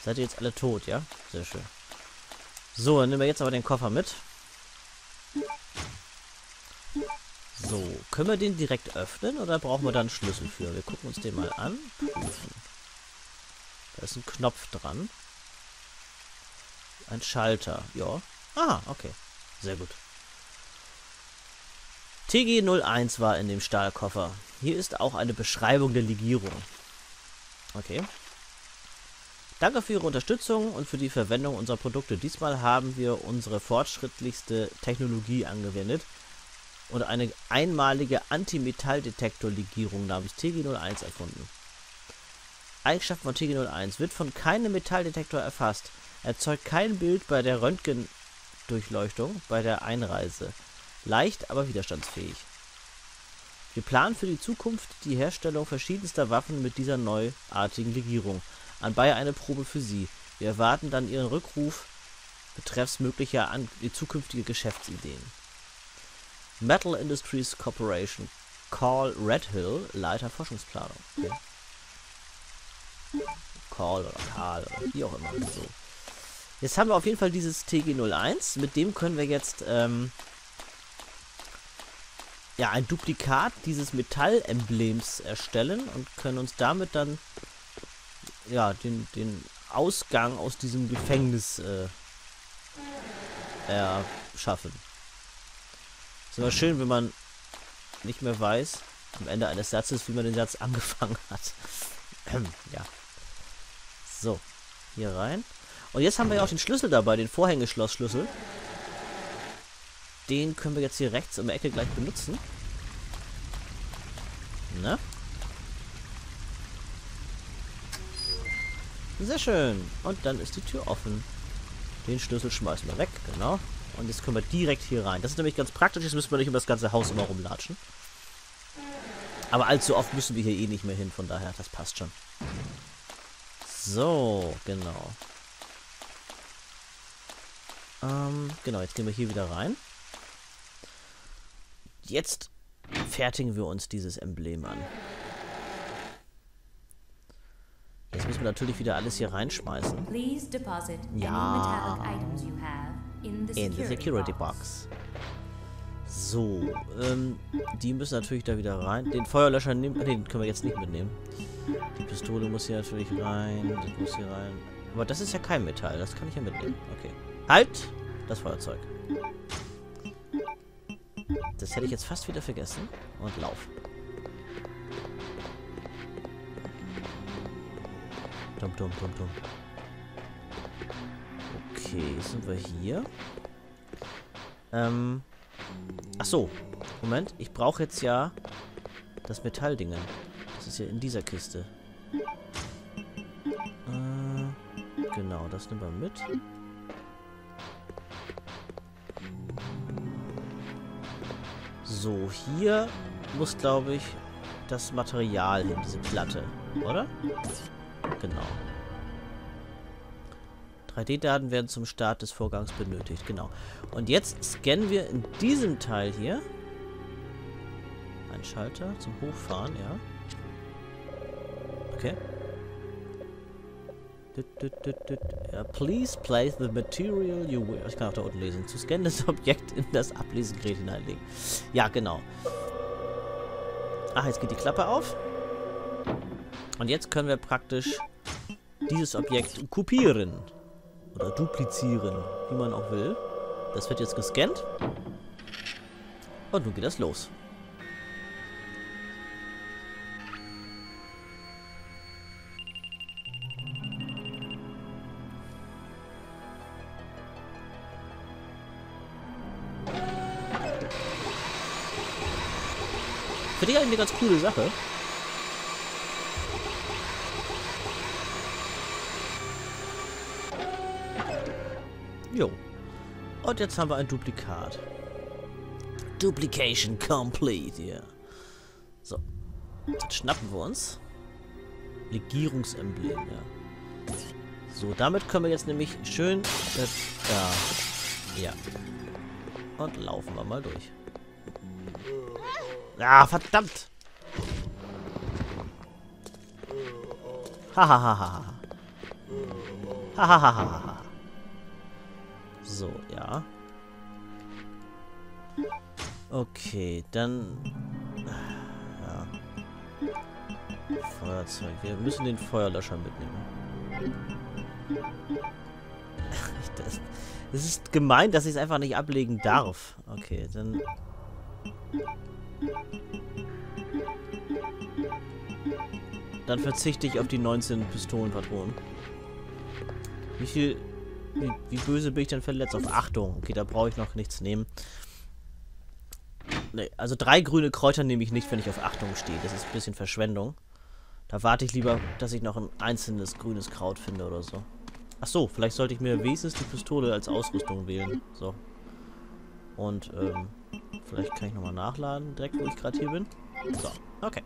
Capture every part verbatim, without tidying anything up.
Seid ihr jetzt alle tot, ja? Sehr schön. So, dann nehmen wir jetzt aber den Koffer mit. So, können wir den direkt öffnen oder brauchen wir da einen Schlüssel für? Wir gucken uns den mal an. Prüfen. Da ist ein Knopf dran. Ein Schalter, ja. Ah, okay. Sehr gut. T G null eins war in dem Stahlkoffer. Hier ist auch eine Beschreibung der Legierung. Okay. Danke für Ihre Unterstützung und für die Verwendung unserer Produkte. Diesmal haben wir unsere fortschrittlichste Technologie angewendet und eine einmalige Antimetalldetektor-Legierung namens T G null eins erfunden. Eigenschaften von T G null eins: wird von keinem Metalldetektor erfasst, erzeugt kein Bild bei der Röntgendurchleuchtung bei der Einreise. Leicht, aber widerstandsfähig. Wir planen für die Zukunft die Herstellung verschiedenster Waffen mit dieser neuartigen Legierung. Anbei eine Probe für Sie. Wir erwarten dann Ihren Rückruf betreffs möglicher an die zukünftige Geschäftsideen. Metal Industries Corporation. Carl Redhill, Leiter Forschungsplanung. Okay. Carl oder Karl oder wie auch immer. So. Jetzt haben wir auf jeden Fall dieses T G null eins. Mit dem können wir jetzt ähm, ja, ein Duplikat dieses Metallemblems erstellen und können uns damit dann ja, den, den Ausgang aus diesem Gefängnis äh, erschaffen. Ist immer schön, wenn man nicht mehr weiß, am Ende eines Satzes, wie man den Satz angefangen hat. Ja. So, hier rein. Und jetzt haben wir ja auch den Schlüssel dabei, den Vorhängeschlossschlüssel. Den können wir jetzt hier rechts um die Ecke gleich benutzen. Ne? Sehr schön. Und dann ist die Tür offen. Den Schlüssel schmeißen wir weg, genau. Und jetzt können wir direkt hier rein. Das ist nämlich ganz praktisch, jetzt müssen wir nicht um das ganze Haus immer rumlatschen. Aber allzu oft müssen wir hier eh nicht mehr hin, von daher, das passt schon. So, genau. Ähm, genau, jetzt gehen wir hier wieder rein. Jetzt fertigen wir uns dieses Emblem an. Jetzt müssen wir natürlich wieder alles hier reinschmeißen. Ja. In the Security Box. So, ähm, die müssen natürlich da wieder rein. Den Feuerlöscher nehmen, nee, den können wir jetzt nicht mitnehmen. Die Pistole muss hier natürlich rein, das muss hier rein. Aber das ist ja kein Metall, das kann ich ja mitnehmen. Okay. Halt! Das Feuerzeug. Das hätte ich jetzt fast wieder vergessen. Und lauf. Dum, dum, dum, dum. Okay, sind wir hier. Ähm. Ach so. Moment, ich brauche jetzt ja das Metallding. Das ist ja in dieser Kiste. Äh, genau, das nehmen wir mit. So, hier muss, glaube ich, das Material hin, diese Platte, oder? Genau. drei D-Daten werden zum Start des Vorgangs benötigt, genau. Und jetzt scannen wir in diesem Teil hier einen Schalter zum Hochfahren, ja. Okay. Ja, please place the material you will. Ich kann auch da unten lesen. Zu scannen das Objekt in das Ablesegerät hineinlegen. Ja, genau. Ach, jetzt geht die Klappe auf. Und jetzt können wir praktisch dieses Objekt kopieren. Oder duplizieren, wie man auch will. Das wird jetzt gescannt. Und nun geht das los. Finde ich eigentlich eine ganz coole Sache. Jo. Und jetzt haben wir ein Duplikat. Duplication complete, ja. Yeah. So. Jetzt schnappen wir uns. Legierungsemblem, ja. So, damit können wir jetzt nämlich schön... Das, ja. Ja. Und laufen wir mal durch. Ah, verdammt! Hahaha. Hahaha. So, ja. Okay, dann... Ja. Feuerzeug. Wir müssen den Feuerlöscher mitnehmen. Das, das ist gemein, dass ich es einfach nicht ablegen darf. Okay, dann... Dann verzichte ich auf die neunzehn Pistolenpatronen. Wie viel... Wie, wie böse bin ich denn verletzt? Auf Achtung. Okay, da brauche ich noch nichts nehmen. Nee, also drei grüne Kräuter nehme ich nicht, wenn ich auf Achtung stehe. Das ist ein bisschen Verschwendung. Da warte ich lieber, dass ich noch ein einzelnes grünes Kraut finde oder so. Ach so, vielleicht sollte ich mir wenigstens die Pistole als Ausrüstung wählen. So. Und, ähm, vielleicht kann ich nochmal nachladen, direkt wo ich gerade hier bin. So, okay.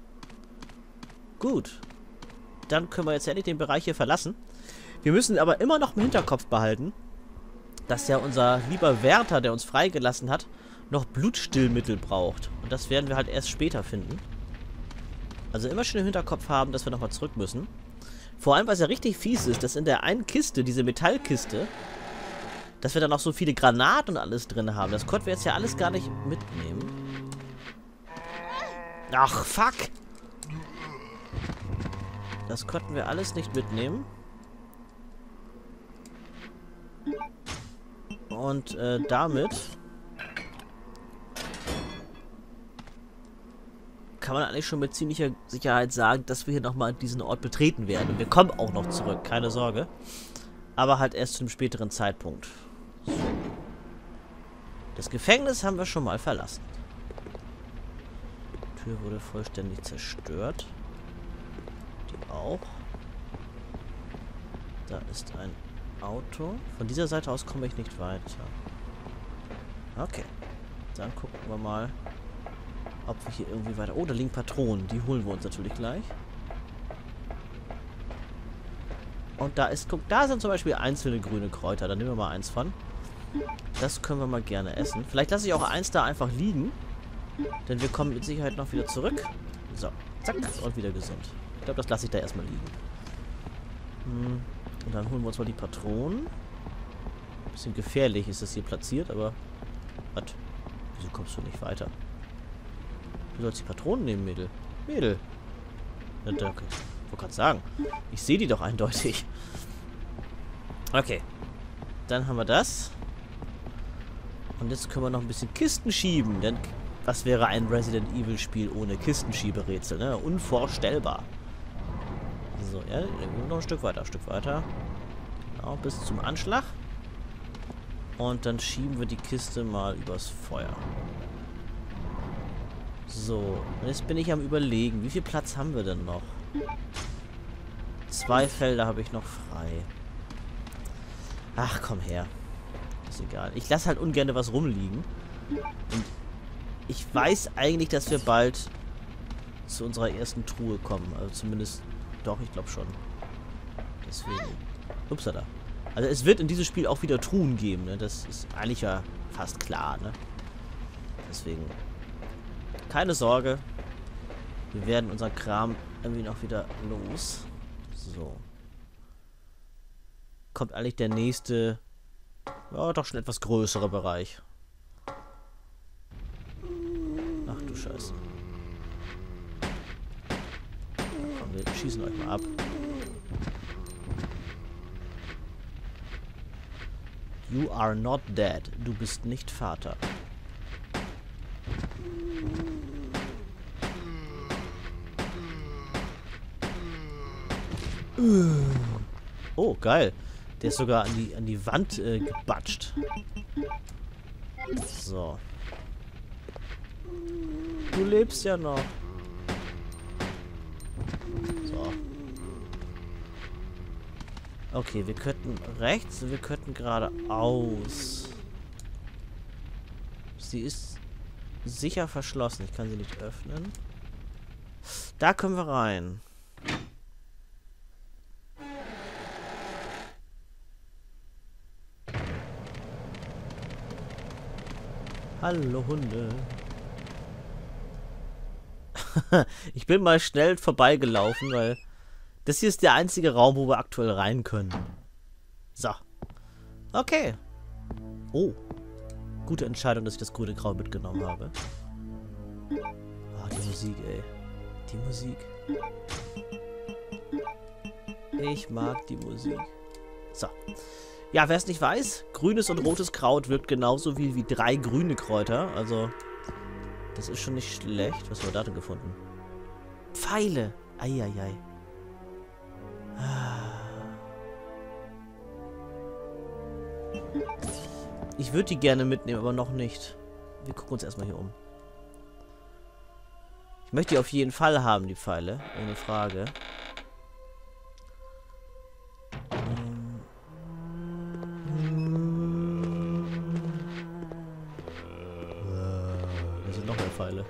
Gut. Dann können wir jetzt endlich den Bereich hier verlassen. Wir müssen aber immer noch im Hinterkopf behalten, dass ja unser lieber Wärter, der uns freigelassen hat, noch Blutstillmittel braucht. Und das werden wir halt erst später finden. Also immer schön im Hinterkopf haben, dass wir nochmal zurück müssen. Vor allem, was ja richtig fies ist, dass in der einen Kiste, diese Metallkiste, dass wir da noch so viele Granaten und alles drin haben. Das konnten wir jetzt ja alles gar nicht mitnehmen. Ach, fuck! Das konnten wir alles nicht mitnehmen. Und äh, damit kann man eigentlich schon mit ziemlicher Sicherheit sagen, dass wir hier nochmal diesen Ort betreten werden. Und wir kommen auch noch zurück, keine Sorge. Aber halt erst zu einem späteren Zeitpunkt. So. Das Gefängnis haben wir schon mal verlassen. Die Tür wurde vollständig zerstört. Die auch. Da ist ein Auto. Von dieser Seite aus komme ich nicht weiter. Okay. Dann gucken wir mal, ob wir hier irgendwie weiter... Oh, da liegen Patronen. Die holen wir uns natürlich gleich. Und da ist... Guck, da sind zum Beispiel einzelne grüne Kräuter. Da nehmen wir mal eins von. Das können wir mal gerne essen. Vielleicht lasse ich auch eins da einfach liegen. Denn wir kommen mit Sicherheit noch wieder zurück. So, zack. Und wieder gesund. Ich glaube, das lasse ich da erstmal liegen. Hm. Und dann holen wir uns mal die Patronen. Bisschen gefährlich ist das hier platziert, aber... Was? Wieso kommst du nicht weiter? Du sollst die Patronen nehmen, Mädel. Mädel. Ja, danke. Ich wollte gerade sagen. Ich sehe die doch eindeutig. Okay. Dann haben wir das. Und jetzt können wir noch ein bisschen Kisten schieben. Denn was wäre ein Resident Evil Spiel ohne Kistenschieberätsel, ne? Unvorstellbar. So, ja, noch ein Stück weiter, ein Stück weiter. Genau, bis zum Anschlag. Und dann schieben wir die Kiste mal übers Feuer. So, und jetzt bin ich am Überlegen, wie viel Platz haben wir denn noch? Zwei Felder habe ich noch frei. Ach, komm her. Ist egal. Ich lasse halt ungern was rumliegen. Und ich weiß eigentlich, dass wir bald zu unserer ersten Truhe kommen. Also zumindest... Doch, ich glaube schon. Deswegen... Upsala. Also es wird in diesem Spiel auch wieder Truhen geben, ne? Das ist eigentlich ja fast klar, ne? Deswegen... Keine Sorge. Wir werden unseren Kram irgendwie noch wieder los. So. Kommt eigentlich der nächste... Ja, doch schon etwas größere Bereich. Ach du Scheiße. Komm, wir schießen euch mal ab. You are not dead. Du bist nicht Vater. Oh, geil. Der ist sogar an die, an die Wand äh, gebatscht. So. Du lebst ja noch. So. Okay, wir könnten rechts und wir könnten geradeaus. Sie ist sicher verschlossen. Ich kann sie nicht öffnen. Da können wir rein. Hallo Hunde. Ich bin mal schnell vorbeigelaufen, weil das hier ist der einzige Raum, wo wir aktuell rein können. So. Okay. Oh. Gute Entscheidung, dass ich das grüne Grau mitgenommen habe. Ah, die Musik, ey. Die Musik. Ich mag die Musik. So. Ja, wer es nicht weiß, grünes und rotes Kraut wirkt genauso wie, wie drei grüne Kräuter. Also, das ist schon nicht schlecht. Was haben wir da denn gefunden? Pfeile. Eieiei. Ich würde die gerne mitnehmen, aber noch nicht. Wir gucken uns erstmal hier um. Ich möchte die auf jeden Fall haben, die Pfeile. Ohne Frage. Ähm. Da sind noch mehr Pfeile.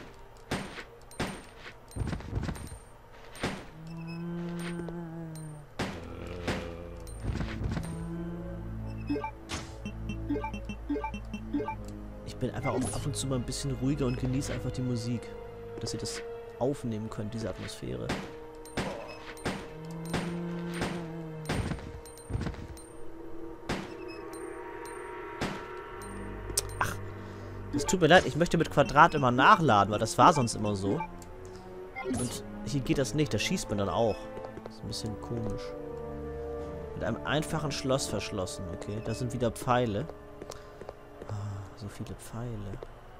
Ich bin einfach auch ab und zu mal ein bisschen ruhiger und genieße einfach die Musik. Dass ihr das aufnehmen könnt, diese Atmosphäre. Ach, es tut mir leid, ich möchte mit Quadrat immer nachladen, weil das war sonst immer so. Und hier geht das nicht, da schießt man dann auch. Das ist ein bisschen komisch. Mit einem einfachen Schloss verschlossen, okay. Da sind wieder Pfeile. Ah, so viele Pfeile.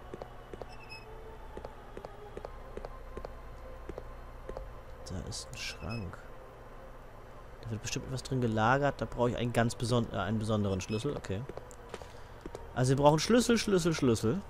Da ist ein Schrank. Da wird bestimmt etwas drin gelagert. Da brauche ich einen ganz beson äh, einen besonderen Schlüssel. Okay. Also wir brauchen Schlüssel, Schlüssel, Schlüssel.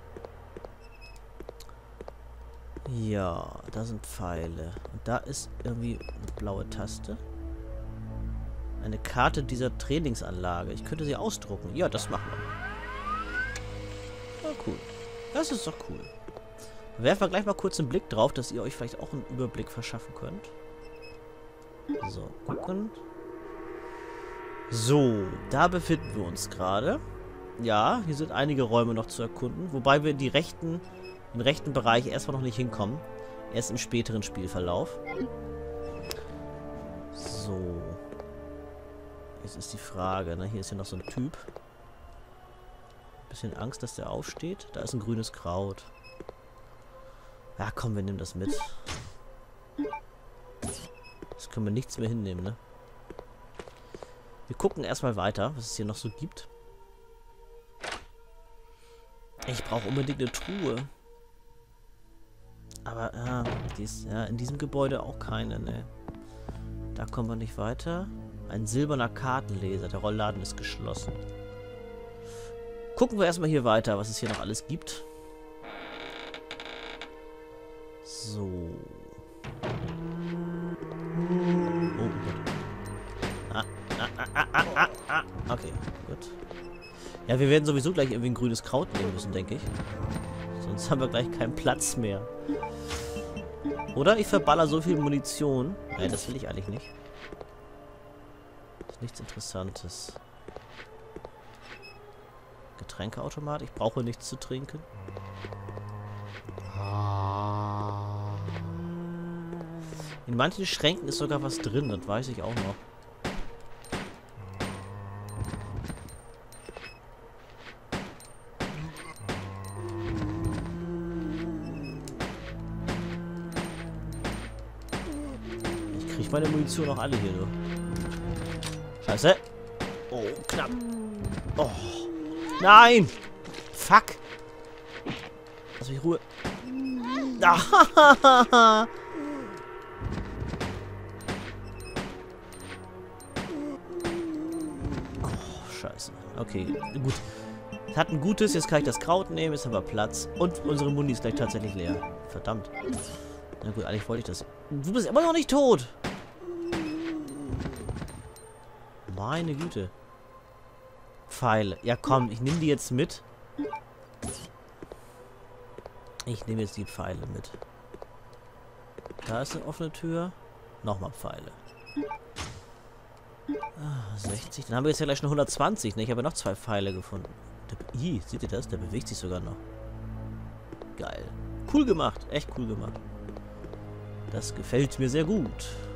Ja, da sind Pfeile. Und da ist irgendwie eine blaue Taste. Eine Karte dieser Trainingsanlage. Ich könnte sie ausdrucken. Ja, das machen wir. Ja, cool. Das ist doch cool. Werfen wir gleich mal kurz einen Blick drauf, dass ihr euch vielleicht auch einen Überblick verschaffen könnt. So, gucken. So, da befinden wir uns gerade. Ja, hier sind einige Räume noch zu erkunden, wobei wir die rechten, im rechten Bereich erstmal noch nicht hinkommen. Erst im späteren Spielverlauf. So. Jetzt ist die Frage, ne? Hier ist ja noch so ein Typ. Bisschen Angst, dass der aufsteht. Da ist ein grünes Kraut. Ja, komm, wir nehmen das mit. Das können wir nichts mehr hinnehmen, ne? Wir gucken erstmal weiter, was es hier noch so gibt. Ich brauche unbedingt eine Truhe. Aber, ja, die ist, ja, in diesem Gebäude auch keine, ne? Da kommen wir nicht weiter. Ein silberner Kartenleser. Der Rollladen ist geschlossen. Gucken wir erstmal hier weiter, was es hier noch alles gibt. So. Oh Gott. Ah, ah, ah, ah, ah, ah, ah. Okay, gut. Ja, wir werden sowieso gleich irgendwie ein grünes Kraut nehmen müssen, denke ich. Sonst haben wir gleich keinen Platz mehr. Oder ich verballer so viel Munition. Nein, das will ich eigentlich nicht. Das ist nichts Interessantes. Getränkeautomat. Ich brauche nichts zu trinken. In manchen Schränken ist sogar was drin, das weiß ich auch noch. Ich kriege meine Munition noch alle hier, du. Scheiße. Oh, knapp. Oh. Nein! Fuck! Lass mich Ruhe. Ah, oh, scheiße. Okay, gut. Es hat ein gutes, jetzt kann ich das Kraut nehmen, jetzt haben wir Platz. Und unsere Muni ist gleich tatsächlich leer. Verdammt. Na gut, eigentlich wollte ich das. Du bist immer noch nicht tot! Meine Güte. Pfeile. Ja komm, ich nehme die jetzt mit. Ich nehme jetzt die Pfeile mit. Da ist eine offene Tür. Nochmal Pfeile. Ah, sechzig. Dann haben wir jetzt ja gleich schon hundertzwanzig. Ne? Ich habe ja noch zwei Pfeile gefunden. Der, ih, seht ihr das? Der bewegt sich sogar noch. Geil. Cool gemacht. Echt cool gemacht. Das gefällt mir sehr gut.